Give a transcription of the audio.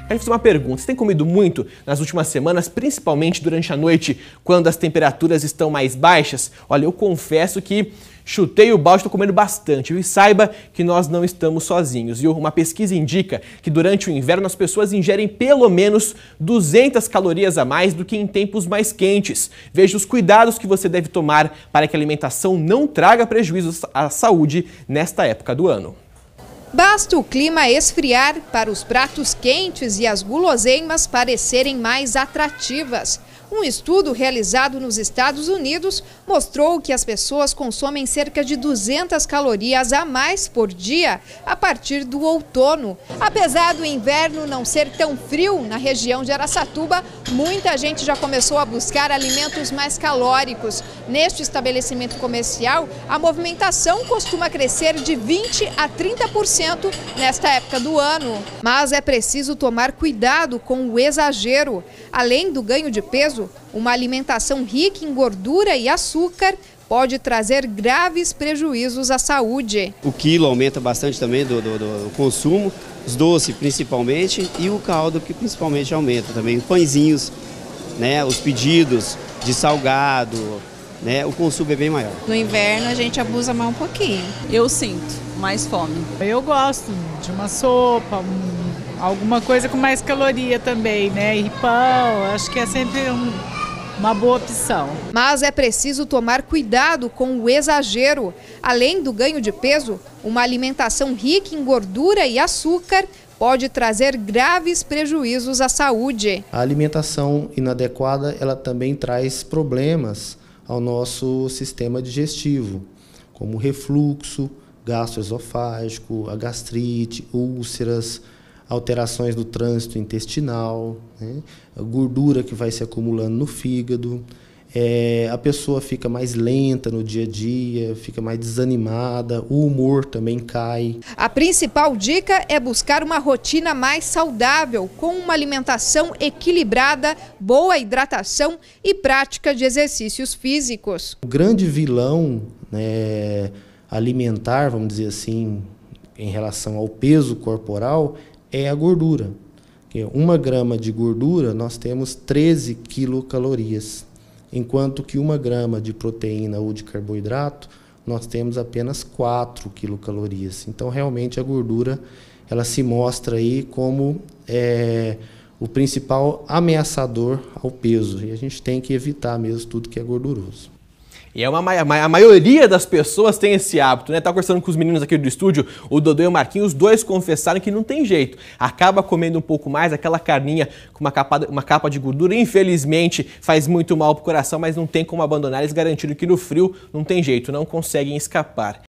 Quero fazer uma pergunta. Você tem comido muito nas últimas semanas, principalmente durante a noite, quando as temperaturas estão mais baixas? Olha, eu confesso que chutei o balde, estou comendo bastante. E saiba que nós não estamos sozinhos. Uma pesquisa indica que durante o inverno as pessoas ingerem pelo menos 200 calorias a mais do que em tempos mais quentes. Veja os cuidados que você deve tomar para que a alimentação não traga prejuízos à saúde nesta época do ano. Basta o clima esfriar para os pratos quentes e as guloseimas parecerem mais atrativas. Um estudo realizado nos Estados Unidos mostrou que as pessoas consomem cerca de 200 calorias a mais por dia a partir do outono. Apesar do inverno não ser tão frio na região de Araçatuba, muita gente já começou a buscar alimentos mais calóricos. Neste estabelecimento comercial, a movimentação costuma crescer de 20% a 30% nesta época do ano. Mas é preciso tomar cuidado com o exagero. Além do ganho de peso, uma alimentação rica em gordura e açúcar pode trazer graves prejuízos à saúde. O quilo aumenta bastante também do consumo, os doces principalmente e o caldo que principalmente aumenta também. Pãezinhos, né, os pedidos de salgado, né, o consumo é bem maior. No inverno a gente abusa mais um pouquinho. Eu sinto mais fome. Eu gosto de uma sopa, alguma coisa com mais caloria também, né? E pão, acho que é sempre uma boa opção. Mas é preciso tomar cuidado com o exagero. Além do ganho de peso, uma alimentação rica em gordura e açúcar pode trazer graves prejuízos à saúde. A alimentação inadequada, ela também traz problemas ao nosso sistema digestivo, como refluxo, gastroesofágico, a gastrite, úlceras, alterações do trânsito intestinal, né? A gordura que vai se acumulando no fígado, a pessoa fica mais lenta no dia a dia, fica mais desanimada, o humor também cai. A principal dica é buscar uma rotina mais saudável, com uma alimentação equilibrada, boa hidratação e prática de exercícios físicos. O grande vilão, né, alimentar, vamos dizer assim, em relação ao peso corporal, é a gordura. 1 grama de gordura nós temos 13 quilocalorias, enquanto que 1 grama de proteína ou de carboidrato nós temos apenas 4 quilocalorias. Então realmente a gordura ela se mostra aí como o principal ameaçador ao peso, e a gente tem que evitar mesmo tudo que é gorduroso. E a maioria das pessoas tem esse hábito, né? Tava conversando com os meninos aqui do estúdio, o Dodô e o Marquinhos, os dois confessaram que não tem jeito. Acaba comendo um pouco mais, aquela carninha com uma capa de gordura, infelizmente faz muito mal pro coração, mas não tem como abandonar. Eles garantiram que no frio não tem jeito, não conseguem escapar.